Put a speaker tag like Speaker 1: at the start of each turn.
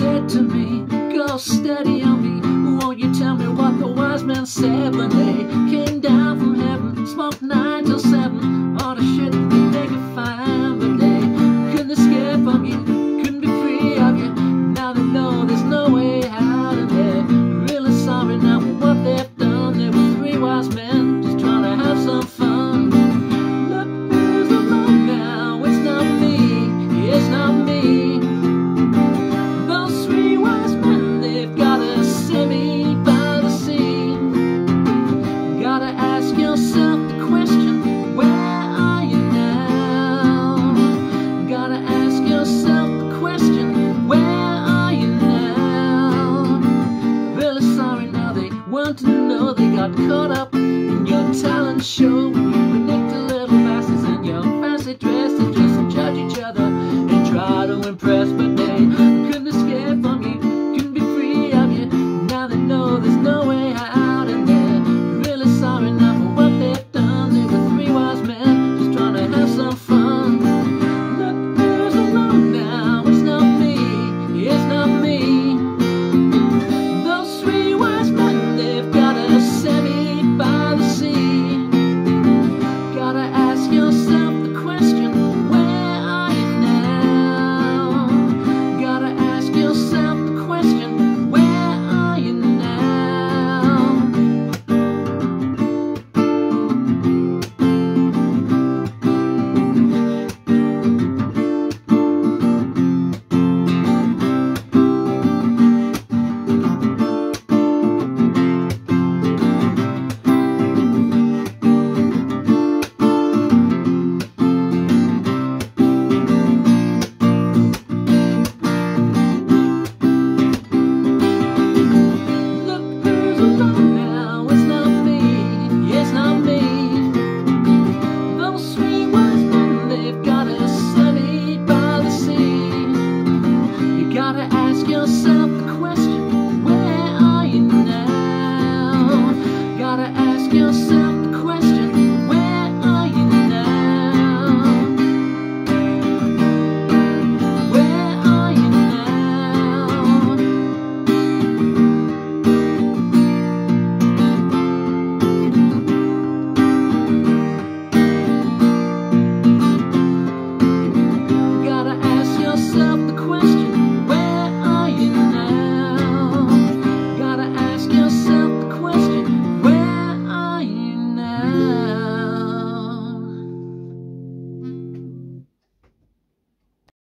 Speaker 1: said to me, go steady on me. Won't you tell me what the wise man said when they came down from heaven? Smoked 9 till 7, all the shit they could find, but they couldn't escape from you, couldn't be free of you. Now they know there's no way out, and they're really sorry now for what they've done. There were 3 wise men just trying to have some fun. Look who's alone now, it's not me, it's not me. Those 3 wise men, they've got a semi by the sea. Gotta ask yourself the question, where are you now? Gotta ask yourself the question, where are you now? Really sorry now, they weren't to know they got caught up in your talent show. You nicked the little bastards in your fancy dress and just to judge each other and try to impress, but they couldn't escape from you, couldn't be free of you. Now they know there's no way out, and they're really sorry now for what they've done. They were 3 wise men just trying to have some fun. Look who's alone now, it's not me, it's not me. Those 3 wise men, they've got a semi by the sea. Gotta ask yourself the question, where are you now? Gotta ask yourself the question, where are you now? Gotta ask yourself